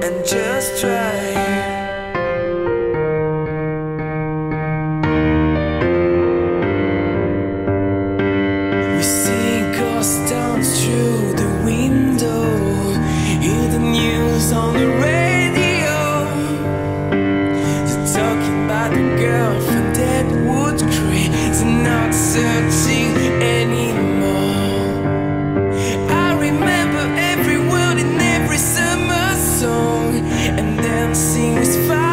and just try. We see ghost towns through the window, hear the news on the radio. They're talking about the girl from Deadwood Creek. They're not searching anymore. I remember every word in every summer song, and dancing with fire.